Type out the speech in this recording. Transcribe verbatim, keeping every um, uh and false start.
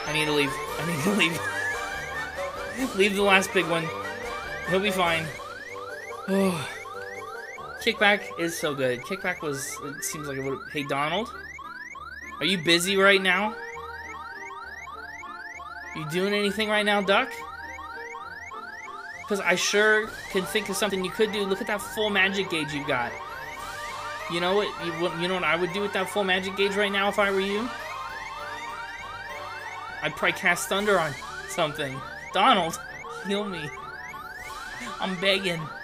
I need to leave. I need to leave. Leave the last big one. He'll be fine. Oh. Kickback is so good. Kickback was, it seems like it would. Hey, Donald? Are you busy right now? You doing anything right now, Duck? Because I sure can think of something you could do. Look at that full magic gauge you got. You know what? You, you know what I would do with that full magic gauge right now if I were you? I'd probably cast Thunder on something. Donald, heal me. I'm begging.